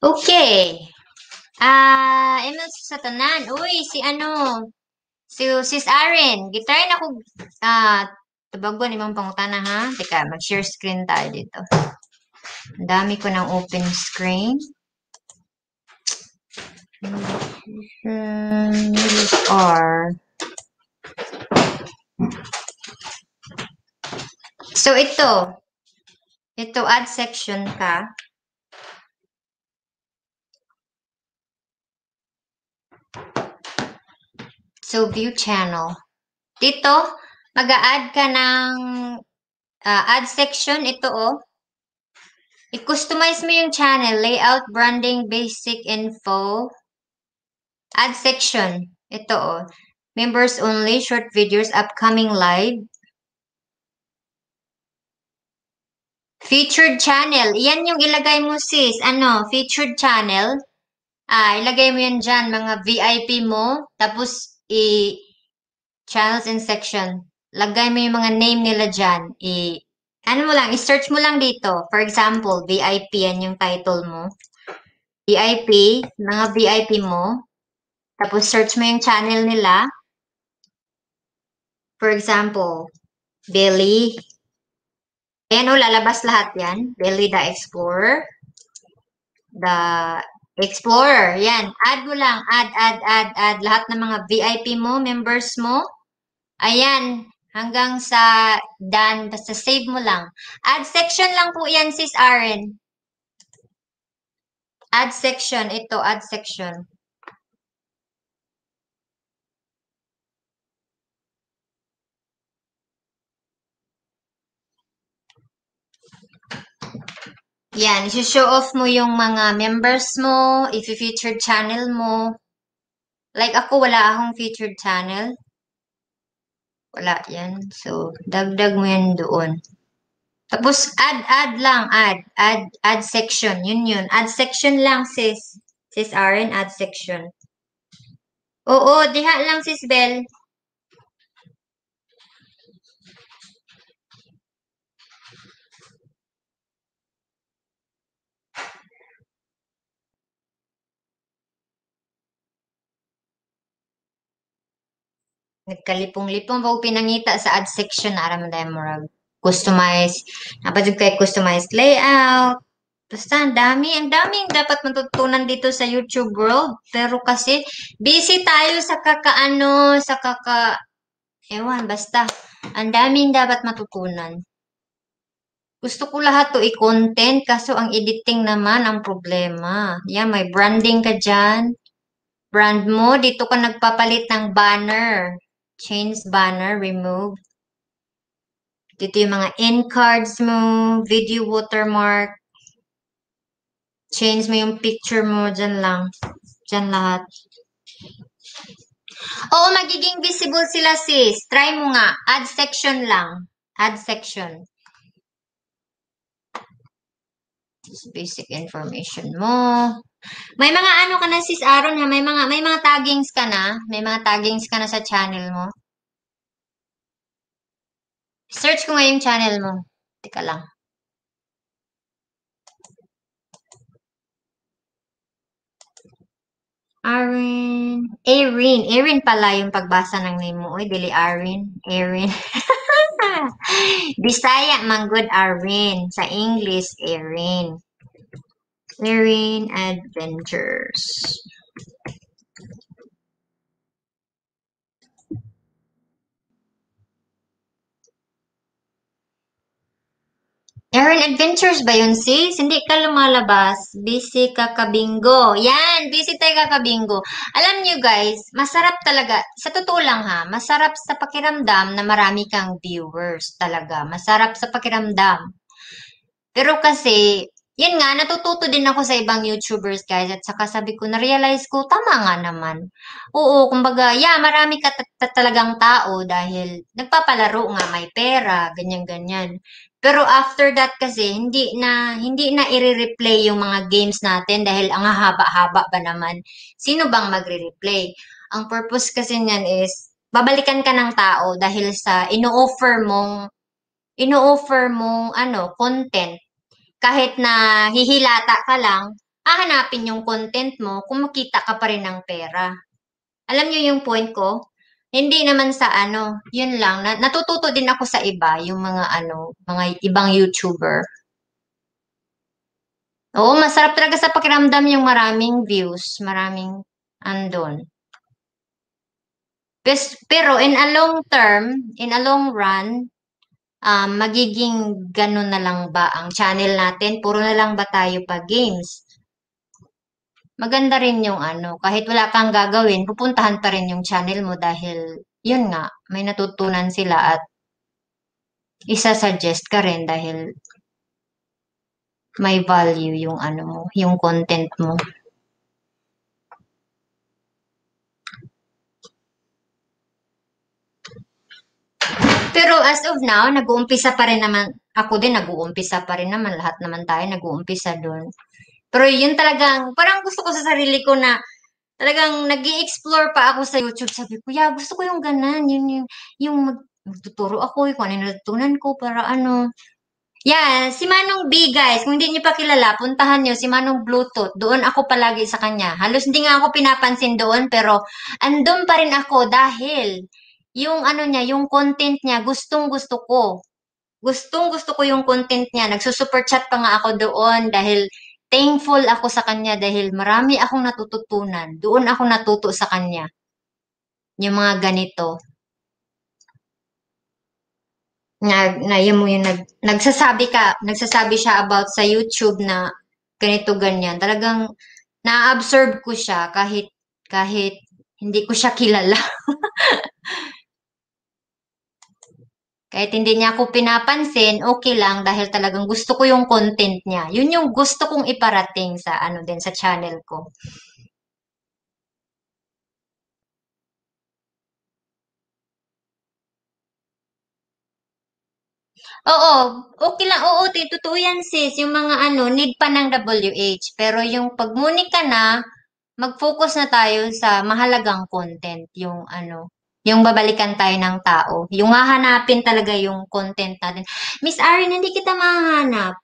Speaker 1: Okay. Ah, emo sa tanan. Uy, si ano, si Sis Aren. Gitry na ko, ah, tabagon imong pangutana ha. Teka, mag-share screen tayo dito. Ang dami ko ng open screen. Hmm, or so ito, ito add section ka. So view channel. Dito, mag-a-add ka ng uh, add section. Ito oh. I-customize mo yung channel, layout, branding, basic info, add section. Ito oh. Members only, short videos, upcoming live. Featured channel. Yan yung ilagay mo sis. Ano, featured channel. Ah, ilagay mo yan dyan, mga V I P mo. Tapos, i channels and section. Lagay mo yung mga name nila dyan. I, ano mo lang, i-search mo lang dito. For example, V I P, yan yung title mo. V I P, mga V I P mo. Tapos, search mo yung channel nila. For example, Billy. Ayan o, lalabas lahat yan. Billy the Explorer. The Explorer. Yan. Add mo lang. Add, add, add, add. Lahat ng mga V I P mo, members mo. Ayan. Hanggang sa done. Basta save mo lang. Add section lang po yan, sis Aren. Add section. Ito, add section. Yan. I-show off mo yung mga members mo. I-featured channel mo. Like ako, wala akong featured channel. Wala yan. So, dagdag mo yan doon. Tapos, add, add lang, add, add, add section. Yun yun. Add section lang, sis. Sis Aren, add section. Oo, diha lang, sis Bell. Nagkalipong-lipong ba pinangita sa add section aram dahil murag customize. Napadyo kay customized layout. Basta ang dami, ang daming dapat matutunan dito sa YouTube world. Pero kasi busy tayo sa kakaano, sa kaka ewan, basta ang daming dapat matutunan. Gusto ko lahat to i-content kaso ang editing naman ang problema. Yan, may branding ka dyan. Brand mo, dito ka nagpapalit ng banner. Change banner, remove. Dito yung mga end cards mo, video watermark. Change mo yung picture mo, dyan lang. Dyan lahat. Oo, magiging visible sila sis. Try mo nga. Add section lang. Add section. Basic information mo. May mga ano ka na sis Aaron ha, may mga may mga taggings ka na, may mga taggings ka na sa channel mo. Search ko nga yung channel mo. Teka lang. Arin. Erin. Erin pala yung pagbasa ng name mo. Uy, dili Arin. Erin. Bisaya, manggod Arin. Sa English, Erin. Erin Adventures. Erin Adventures ba yun sis? Hindi ka lumalabas. Busy ka kabingo. Yan, busy tayo kakabingo. Alam nyo guys, masarap talaga. Sa totoo lang ha, masarap sa pakiramdam na marami kang viewers talaga. Masarap sa pakiramdam. Pero kasi, yun nga, natututo din ako sa ibang YouTubers guys. At saka sabi ko, na-realize ko, tama nga naman. Oo, kumbaga, yeah, marami ka talagang tao dahil nagpapalaro nga, may pera, ganyan-ganyan. Pero after that kasi, hindi na, hindi na i-replay yung mga games natin dahil ang haba-haba ba naman. Sino bang magre-replay? Ang purpose kasi niyan is, babalikan ka ng tao dahil sa ino-offer mong, ino-offer mong, ano, content kahit na hihilata ka lang, hahanapin yung content mo, kumikita ka pa rin ng pera. Alam niyo yung point ko? Hindi naman sa ano, yun lang. Na, natututo din ako sa iba, yung mga ano, mga ibang YouTuber. Oo, masarap talaga sa pakiramdam yung maraming views, maraming andon. Pes- Pero in a long term, in a long run, um, magiging ganun na lang ba ang channel natin? Puro na lang ba tayo pa games? Maganda rin yung ano, kahit wala kang gagawin, pupuntahan pa rin yung channel mo dahil yun nga, may natutunan sila at isa-suggest ka rin dahil may value yung ano mo, yung content mo. Pero as of now, nag-uumpisa pa rin naman, ako din nag-uumpisa pa rin naman, lahat naman tayo nag-uumpisa doon. Pero yun talagang, parang gusto ko sa sarili ko na talagang nag explore pa ako sa YouTube. Sabi ko, yeah, gusto ko yung ganan, yun yung, yung mag, magtuturo ako, yung kung ano yung natutunan ko para ano. Yeah, si Manong B, guys, kung hindi niyo pa kilala, puntahan niyo si Manong Bluetooth. Doon ako palagi sa kanya. Halos hindi nga ako pinapansin doon, pero andun pa rin ako dahil yung ano niya, yung content niya, gustong gusto ko. Gustong gusto ko yung content niya. Nagsusuper chat pa nga ako doon dahil thankful ako sa kanya dahil marami akong natututunan. Doon ako natuto sa kanya. Yung mga ganito. Na, na yun mo yung nag, nagsasabi ka, nagsasabi siya about sa YouTube na ganito ganyan. Talagang na-absorb ko siya kahit kahit hindi ko siya kilala. Kahit hindi niya ako pinapansin, okay lang dahil talagang gusto ko yung content niya. Yun yung gusto kong iparating sa ano din sa channel ko. Oo, okay lang. Oo, ti- totoo yan sis. Yung mga ano, need pa ng W H. Pero yung pagmuni ka na, mag-focus na tayo sa mahalagang content. Yung ano, yung babalikan tayo ng tao. Yung hahanapin talaga yung content natin. Miss Arin, hindi kita mahanap.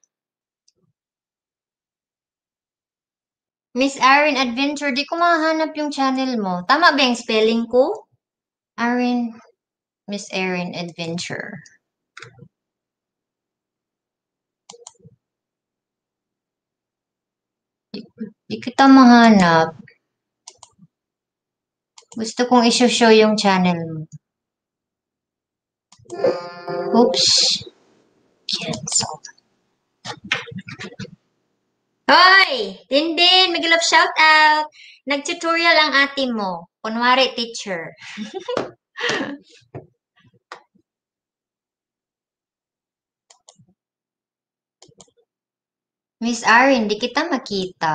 Speaker 1: Miss Arin Adventure, di ko mahanap yung channel mo. Tama ba yung spelling ko? Arin, Miss Erin Adventure. Di, di kita mahanap. Gusto kong iso-show yung channel mo. Oops. Cancel. Hoy! Tindin! Magilap shout out! Nag-tutorial ang ate mo. Kunwari, teacher. Miss Arin, di kita makita.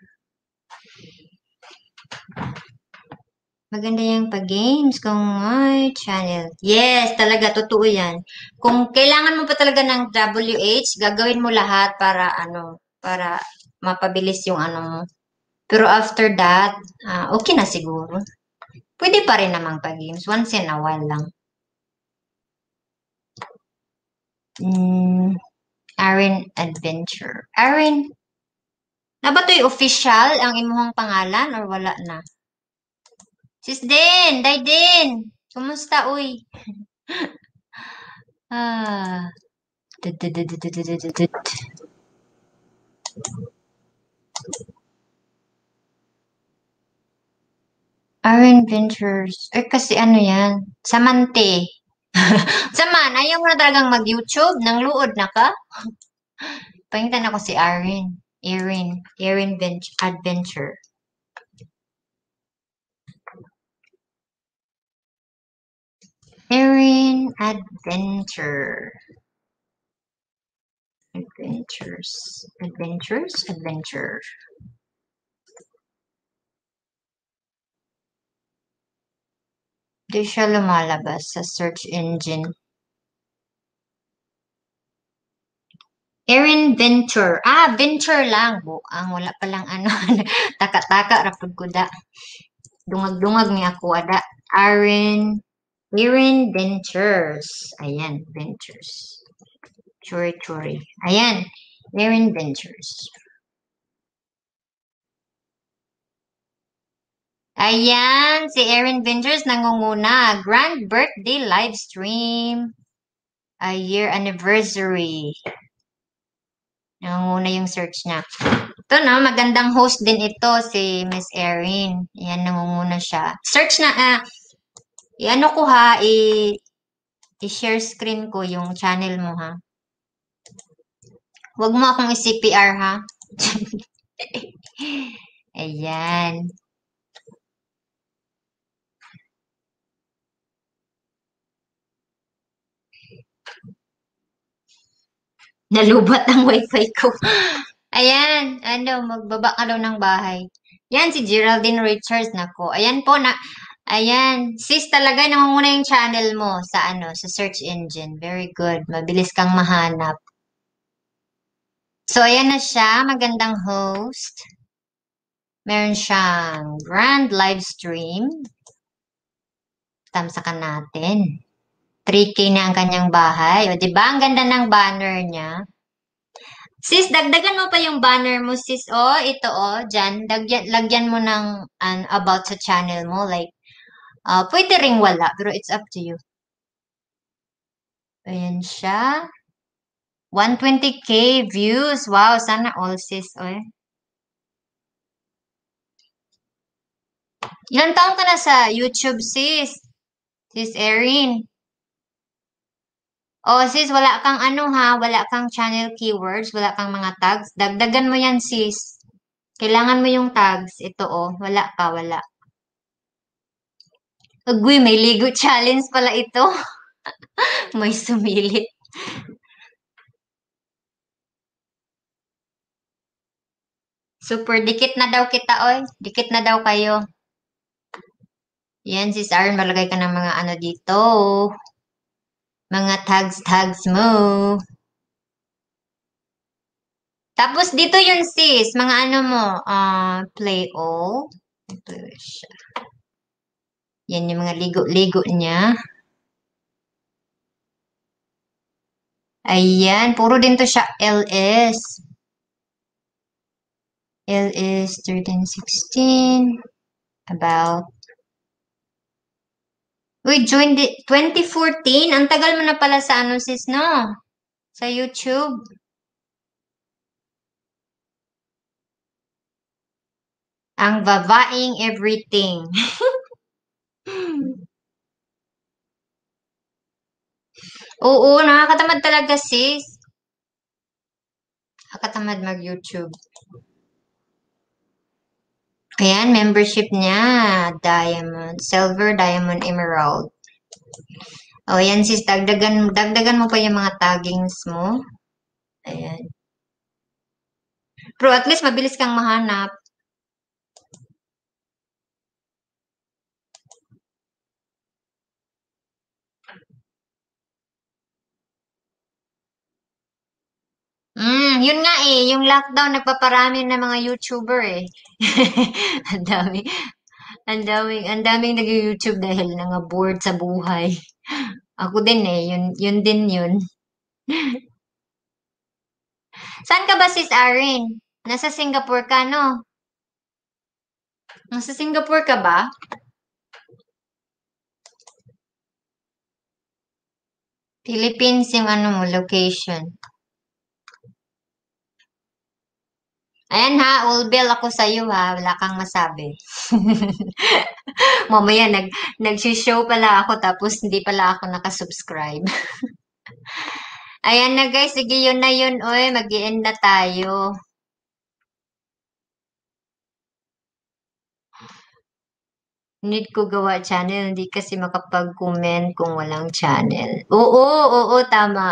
Speaker 1: Maganda yung pag-games kung may channel. Yes, talaga, totoo yan. Kung kailangan mo pa talaga ng W H, gagawin mo lahat para ano, para mapabilis yung ano mo. Pero after that, ah, okay na siguro. Pwede pa rin namang pag-games. Once in a while lang. Mm, Arin Adventure. Arin, na ba to'y official ang imuhang pangalan or wala na? Sis din, day din. Kumusta, uy? Ah, tut, tut, tut, tut, tut, tut, tut. Arin Ventures. Eh, kasi ano yan? Samante. Saman, ayaw mo na talagang mag-YouTube? Nang luod na ka? Pahintan ako si Arin. Erin. Erin Vent- Adventure. Erin Adventure. Adventures. Adventures? Adventure. Di siya lumalabas sa search engine. Erin Venture. Ah, Venture lang. Buang, wala palang ano. Taka-taka, rapod ko da. Dungag-dungag ni ako ada. Erin, Erin Ventures. Ayan, Ventures. Churi-churi. Ayan, Erin Ventures. Ayan, si Erin Ventures nangunguna. Grand birthday live stream. A year anniversary. Nangunguna yung search niya. Ito na, magandang host din ito, si Miss Erin. Ayan, nangunguna siya. Search na, ah, i-ano ko ha, i, i-share screen ko yung channel mo ha. Huwag mo akong i-C P R ha. Ayan. Nalubat ang wifi ko. Ayan, ano, magbaba ka daw ng bahay. Yan, si Geraldine Richards, nako. Ayan po, na, ayan. Sis, talaga, nangunguna yung channel mo sa, ano, sa search engine. Very good. Mabilis kang mahanap. So, ayan na siya. Magandang host. Meron siyang grand live stream. Tamsakan natin. three K na ang kanyang bahay. O, diba? Ang ganda ng banner niya. Sis, dagdagan mo pa yung banner mo, sis. Oh, ito, oh, dyan. Lagyan, lagyan mo ng an, about sa channel mo. Like, uh, pwede ring wala, pero it's up to you. Ayan siya. one hundred twenty K views. Wow, sana all, sis. Oh. Ilang taon ka na sa YouTube, sis? Sis Erin. Oh, sis, wala kang ano ha, wala kang channel keywords, wala kang mga tags. Dagdagan mo yan, sis. Kailangan mo yung tags. Ito, oh. Wala ka, wala. Agoy, may Ligo challenge pala ito. May sumilit. Super, dikit na daw kita, oy. Dikit na daw kayo. Yan, sis Aaron, malagay ka ng mga ano dito. Mga tags-tags mo. Tapos dito yun, sis. Mga ano mo, uh, play all. Play siya. Yan yung mga ligo-ligo niya. Ayan, puro din to siya L S. L S thirteen sixteen. About. Uy, join di twenty fourteen. Ang tagal mo na pala sa ano, sis, no? Sa YouTube. Ang babaeng everything. Oo, nakakatamad talaga, sis. Nakakatamad mag-YouTube. Ayan, membership niya. Diamond, silver, diamond, emerald. O, yan sis, dagdagan, dagdagan mo pa yung mga taggings mo. Ayan. Pero at least mabilis kang mahanap. Mm, yun nga eh, yung lockdown nagpaparami ng mga YouTuber eh. Ang dami, ang daming, ang daming nag-YouTube dahil nga bored sa buhay. Ako din eh, yun, yun din yun. Saan ka ba, sis Erin? Nasa Singapore ka, no? Nasa Singapore ka ba? Philippines yung ano mo, location. Ayan ha, all bill ako sa'yo ha. Wala kang masabi. Mamaya, nag, nag-show pala ako tapos hindi pala ako nakasubscribe. Ayan na guys, sige yun na yun. Oy, mag-i-end na tayo. Need ko gawa channel, hindi kasi makapag-comment kung walang channel. Oo, oo, tama.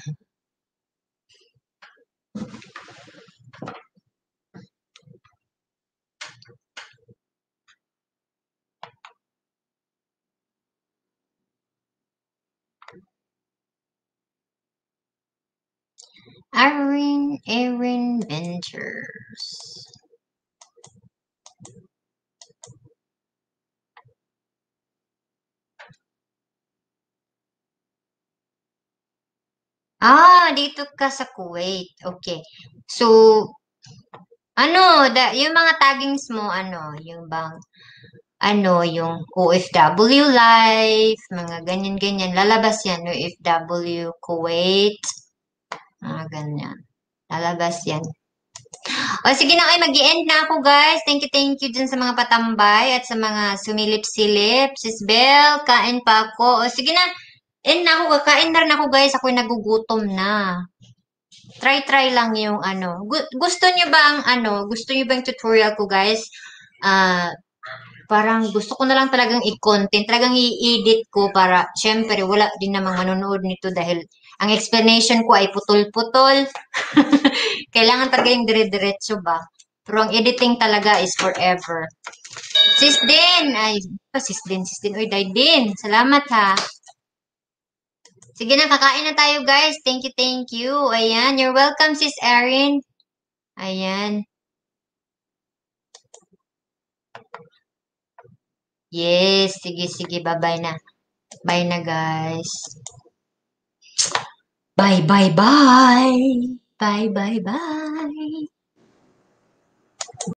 Speaker 1: Erin, Erin Ventures. Ah, dito ka sa Kuwait. Okay. So, ano, da, yung mga taggings mo, ano, yung bang, ano, yung O F W life, mga ganyan-ganyan. Lalabas yan, O F W Kuwait, mga ganyan. Lalabas yan. O sige na, ay mag-end na ako guys. Thank you, thank you dun sa mga patambay at sa mga sumilip-silip. Sis Belle, kain pa ako. O sige na, end na ako. Kakain na rin ako guys. Ako'y nagugutom na. Try-try lang yung ano. Gu- gusto niyo ba ang ano? Gusto niyo ba yung tutorial ko guys? Ah, parang gusto ko na lang talagang i-content, talagang i-edit ko para, syempre, wala din namang manonood nito dahil ang explanation ko ay putol-putol. Kailangan talaga yung dire-diretso ba? Pero ang editing talaga is forever. Sis Din! Ay, pa sis Din, sis Din. Uy, day din. Salamat ha. Sige na, kakain na tayo guys. Thank you, thank you. Ayan, you're welcome sis Erin. Ayan. Yes, sige, sige. Bye-bye na. Bye na guys. Bye, bye, bye. Bye, bye, bye.